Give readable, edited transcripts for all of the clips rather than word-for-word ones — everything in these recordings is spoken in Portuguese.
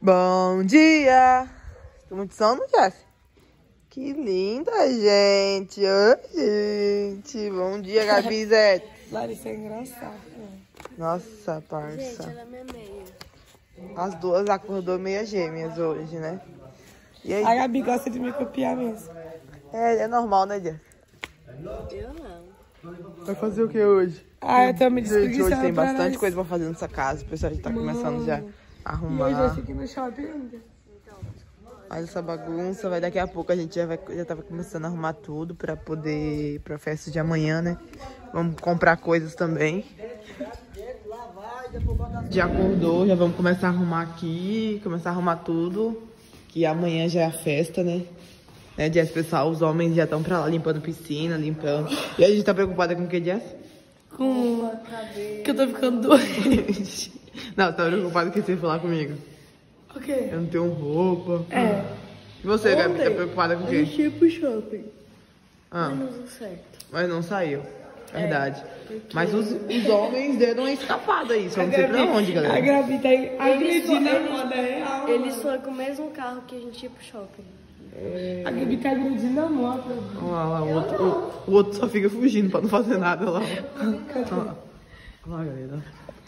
Bom dia! Tô muito sono, Jeff? Que linda, gente! Oi, gente! Bom dia, Gabi Zé! Larissa é engraçada. Nossa, parça. Gente, ela é minha meia. As duas acordou meia gêmeas hoje, né? E aí? A Gabi gosta de me copiar mesmo. É normal, né, Jeff? Eu não. Vai fazer o que hoje? Ah, eu tô me Gente, despreguiçando. hoje tem pra bastante nós. coisa pra fazer nessa casa. O pessoal já tá começando já a E hoje eu arrumar. fico no shopping ainda. Olha essa bagunça. Vai daqui a pouco a gente já tava começando a arrumar tudo pra poder ir pra festa de amanhã, né? Vamos comprar coisas também. Já acordou, já vamos começar a arrumar aqui, começar a arrumar tudo. Que amanhã já é a festa, né? Jess, pessoal, os homens já estão pra lá limpando piscina, limpando. E a gente tá preocupada com o que, Jess? Com que eu tô ficando doente. Não, você tá preocupada com o que você falar comigo? O quê? Eu não tenho roupa. É. E você, Gabi, tá preocupada com o quê? ia pro shopping. Ah, Não deu certo. mas não saiu. Verdade. Mas os homens deram uma escapada aí. Só não sei pra onde, A galera. Gabi tá agredindo a moda real. Eles foram com o mesmo carro que a gente ia pro shopping. A Gabi tá agredindo a moto. Olha lá, o outro só fica fugindo pra não fazer nada lá. Olha lá, galera.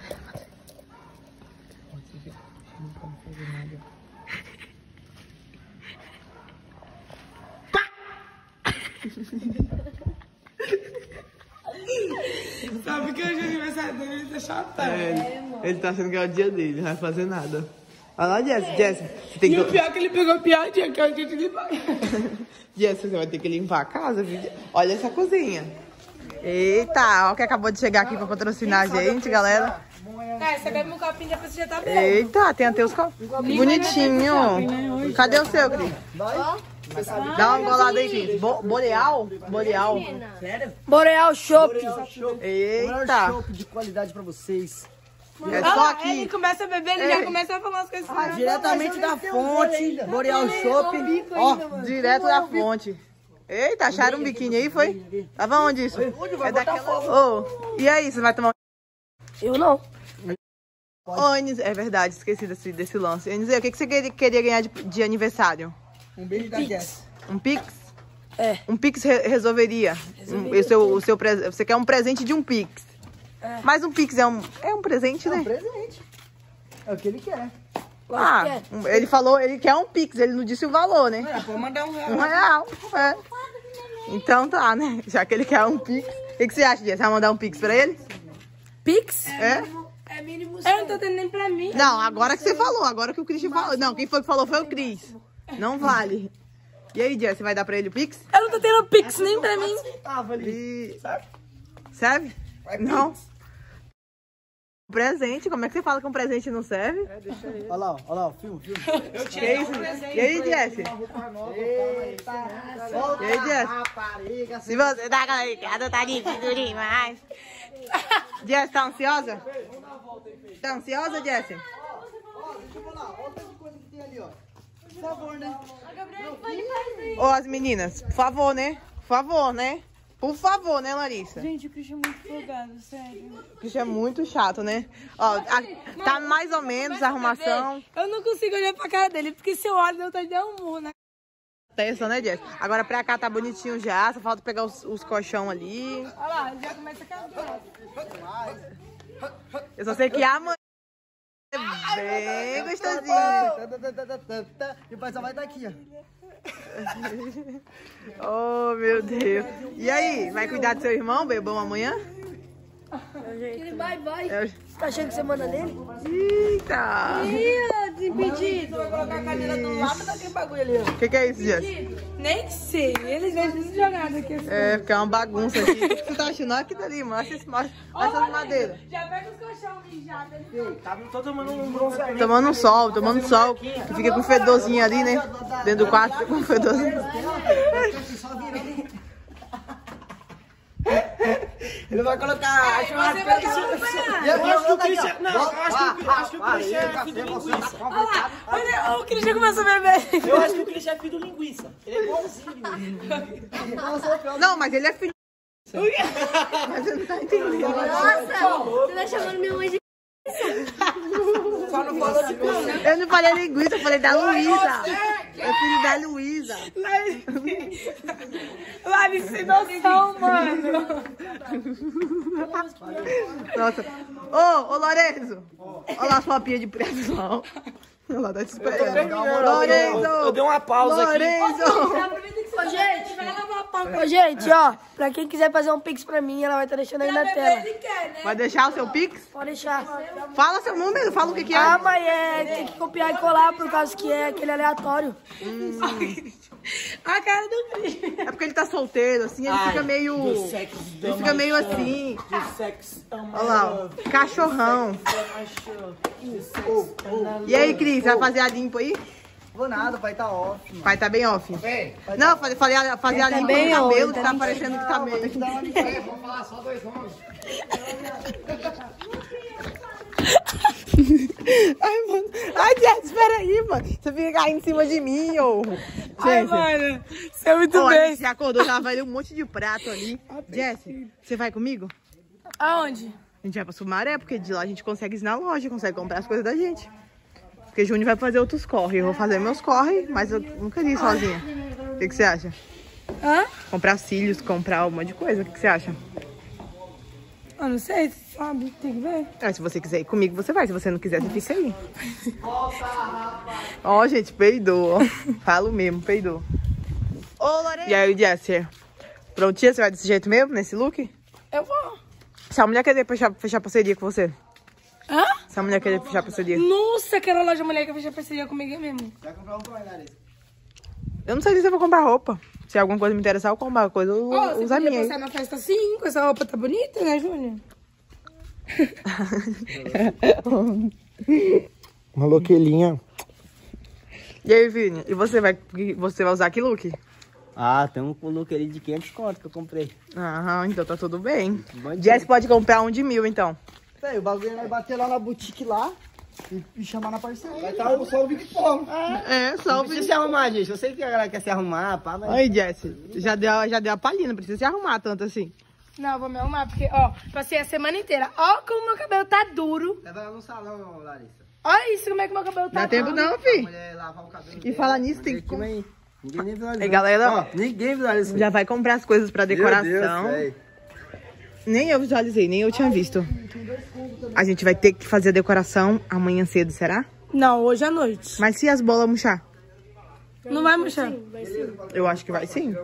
Sabe que hoje é aniversário dele, ele tá chatão. Ele tá achando que é o dia dele, não vai fazer nada. Olha lá, Jess, você tem E o que... pior é que ele pegou a piadinha, que é o dia de limpar. Jess, você vai ter que limpar a casa, viu? Olha essa cozinha. Eita, olha que acabou de chegar aqui pra patrocinar a gente, galera. É, você bebe um copinho e depois você já tá bem. Eita, tem até os copos. Bonitinho. Cadê o seu, Cris? Dá uma golada aí, Cris. Boreal? Boreal. Boreal Shop. Eita. Chopp de qualidade pra vocês. É Olha só lá, aqui. ele começa a beber, ele já começa a falar as coisas. Diretamente da fonte, Boreal Chopp. Ó, Direto da fonte. Eita, acharam um biquíni aí, foi? Tava onde isso? É daquela... Ô, e aí, você vai tomar... Eu não. Ô, Enis, é verdade, esqueci desse lance. Enis, o que você queria ganhar de aniversário? um beijo da Jess. Um Pix? É. Um Pix resolveria. Você quer um presente de um Pix. Mas um Pix é um presente, né? Presente. É o que ele quer. Ah, ele falou, ele quer um Pix, ele não disse o valor, né? Pode mandar um real. R$1, é. Então tá, né? Já que ele quer um Pix. O que você acha, Jess? Você vai mandar um Pix pra ele? Pix? É? Eu não tô tendo nem pra mim. Não, agora que você falou, agora que o Christian falou. Não, quem foi que falou foi o Cris. Não vale. E aí, Jess, você vai dar pra ele o Pix? Eu não tô tendo Pix nem pra mim. Tava ali. E... Serve? Não. Presente, como é que você fala que um presente não serve? Olha lá, ó, filme. Que isso? E aí, Jess? E aí, Jess? Rapariga, Se você tá cansada, tá difícil demais. Jess, tá ansiosa? Tá ansiosa, Jess? Deixa eu falar, olha o tanto de coisa que tem ali, ó. Por favor, né? Ô, as meninas, por favor, né? Por favor, né? Por favor, né, Larissa? Gente, o Christian é muito folgado, sério. Isso é muito chato, né? Ó, tá mais ou menos a arrumação. Eu não consigo olhar pra cara dele, porque se eu olho, eu tô de um murro, né? Atenção, né, Jess? Agora pra cá tá bonitinho já, só falta pegar os colchão ali. Olha lá, já começa a caminhar. Eu só sei que amanhã é bem gostosinho. E o pai só vai estar aqui, ó. Oh, meu Deus. E aí, vai cuidar do seu irmão, bebão, amanhã? Ele vai. Eu- Você tá achando que você manda nele? Eita! Ih, desimpedido. Vai colocar a cadeira do lado daquele bagulho ali, ó. O que é isso, Jess? Nem sei, eles deixam isso jogado aqui assim. É, porque é uma bagunça aqui. O que você tá achando? Olha aqui dali, mano. Essas madeiras. Já pega os colchão mijados ali. Tô tomando um bronzeamento. Tomando sol. Que fica com um fedorzinho ali, né? Dentro do quarto fica com um fedorzinho. Só virando. Ele vai colocar a churrasqueira em cima. Eu acho que o Christian... Não, eu acho que o Christian é filho do linguiça. Olha lá, olha, o Christian começou a beber. Eu acho que o Christian é filho do linguiça. Ele é igualzinho. Não, mas ele é filho. Mas você não tá entendendo. Nossa, você tá chamando minha mãe de... Só não falou de pão, né? Eu não falei linguiça, eu falei da Luísa. Eu filho da Luísa. Larissa, sem noção, mano. Nossa. Ô, Lorenzo. Olha lá a sua pia de preço lá. Olha lá, tá te esperando. Lorenzo. Eu dei uma pausa aqui. Lorenzo. Ô, gente, ó, pra quem quiser fazer um pix pra mim, ela vai estar deixando aí na tela. Vai deixar o seu Pix? Pode deixar. Fala seu número, fala o que é. Ah, mas tem que copiar e colar, por causa que é aquele aleatório. A cara do Cris. É porque ele tá solteiro, assim, ele fica meio... Ele fica meio assim. Olha lá, ó. Cachorrão. E aí, Cris, vai fazer a limpa aí? Vou nada, o pai tá off. Mano. Pai tá bem off. Não, fazer a limpa no cabelo, que tá parecendo que tá meio... Vamos falar só 2 nomes. Ai, mano. Ai, Jess, espera aí, mano. Você fica caindo em cima de mim, ô. Ai, Gente. mano. Você é muito Olha, bem. você acordou, já vai ler um monte de prato ali. Jess, você vai comigo? Aonde? A gente vai pra Sumaré, porque de lá a gente consegue ir na loja, consegue comprar as coisas da gente. Porque Júnior vai fazer outros corre. Eu vou fazer meus corre, mas eu nunca li sozinha. O que você acha? Hã? Comprar cílios, comprar um monte de coisa. O que você acha? Eu não sei, você sabe, tem que ver. Se você quiser ir comigo, você vai. Se você não quiser, você fica aí. Ó, gente, peidou. Ó. Falo mesmo, peidou. Ô, Lorena. E aí, Jesser? Prontinha? Você vai desse jeito mesmo, nesse look? Eu vou. Se a mulher quer fechar parceria com você? Hã? Se a mulher quer fechar parceria? Nossa, aquela loja mulher que fechar parceria comigo mesmo. Vai comprar um pão, Larissa? Eu não sei se eu vou comprar roupa. Se alguma coisa me interessar, eu compro coisa. Eu Você uso a podia minha. passar na festa assim, com essa roupa tá bonita, né, Júnior? Uma loquelinha. E aí, Vini? E você vai usar que look? Ah, tem um look ali de 500 conto que eu comprei. Aham, então tá tudo bem. Bom dia. Jess pode comprar um de 1.000, então. Véi, o bagulho vai bater lá na boutique lá e chamar na parceria. Vai estar só o Vic Polo. Só Não precisa se arrumar, gente. Eu sei que a galera quer se arrumar, pá, mas... Aí, Jess, já deu a palhinha, não precisa se arrumar tanto assim. Não, eu vou me arrumar, porque, ó, passei a semana inteira. Ó como meu cabelo tá duro. Leva ela no salão, Larissa. Olha isso, como é que meu cabelo tá Dá tempo duro. não, fi. Mulher lavar o cabelo. E falar nisso, tem que... Aí. Ninguém nem visualizou. Aí, galera, Ó, ninguém visualizou. já vai comprar as coisas pra decoração. Nem eu visualizei, nem eu tinha visto. A gente vai ter que fazer a decoração amanhã cedo, será? Não, hoje à noite. Mas se as bolas murchar? Não vai murchar. Eu acho que vai sim.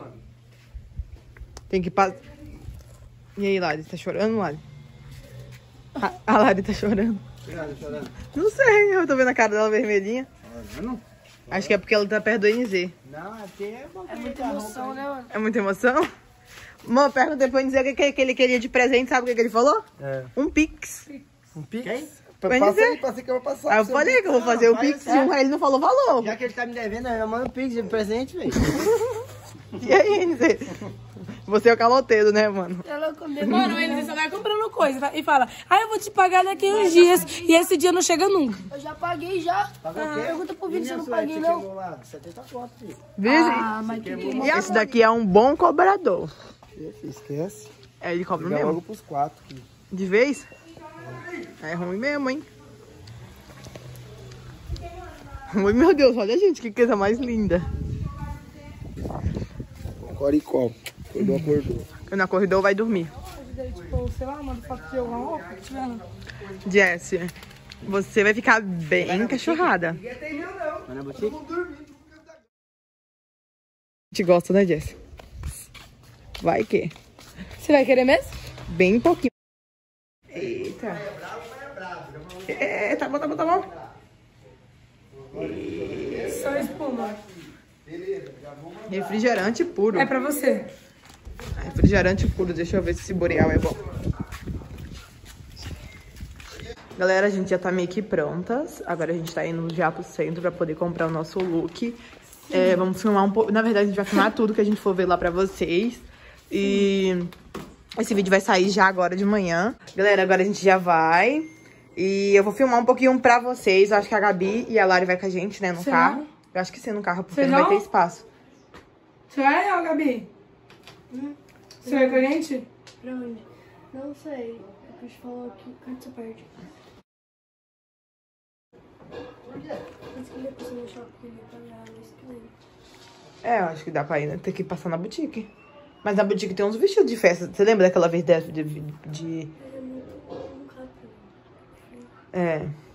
Tem que passar. E aí, Lari, tá chorando, Lari? A Lari tá chorando. Não sei, eu tô vendo a cara dela vermelhinha. Acho que é porque ela tá perto do NZ. Não, aqui é bom. É muita emoção, né, mano? É muita emoção? Mano, perguntei pro NZ o que ele queria de presente, sabe o que ele falou? É. Um Pix. Um pix? Passa aí que eu vou passar. Aí eu falei que eu vou fazer o Pix, aí ele não falou valor. Já que ele tá me devendo, eu mando um pix de presente, velho. E aí, NZ? Você é o caloteiro, né, mano? Mano, ele só vai comprando coisa e fala, eu vou te pagar daqui uns dias. E esse dia não chega nunca. Eu já paguei, já. Pagou o quê? Pergunta pro Vídeo se eu não paguei, não. 70 conto, filho. Mas que Esse daqui é um bom cobrador. Esquece. É, ele cobra Liga mesmo. logo pros 4. Filho. De vez? É ruim mesmo, hein? Oi, meu Deus, olha, gente, que coisa mais linda. Coricó. Acordou. Quando acordou, vai dormir. Tipo, sei lá, manda foto de alguma roupa que tiver. Jessie, você vai ficar bem cachorrada. Vai na boutique? A gente gosta, né, Jessie? Vai que? Você vai querer mesmo? Bem pouquinho. Eita. Tá bom, tá bom, tá bom. Só espuma. Refrigerante puro. É pra você. Refrigerante puro. Deixa eu ver se esse boreal é bom. Galera, a gente já tá meio que prontas. Agora a gente tá indo já pro centro pra poder comprar o nosso look. Vamos filmar um pouco. Na verdade, a gente vai filmar tudo que a gente for ver lá pra vocês. E esse vídeo vai sair já agora de manhã. Galera, agora a gente já vai. E eu vou filmar um pouquinho pra vocês. Eu acho que a Gabi e a Lari vai com a gente, né, no carro. Eu acho que sim, no carro, porque não vai ter espaço. Você vai, ó, Gabi? Você vai com a gente? Pra onde? Não sei. O Cris falou que... Onde você perde? É, eu acho que dá pra ir, né? Tem que passar na boutique. Mas na boutique tem uns vestidos de festa. Você lembra daquela vez de... É.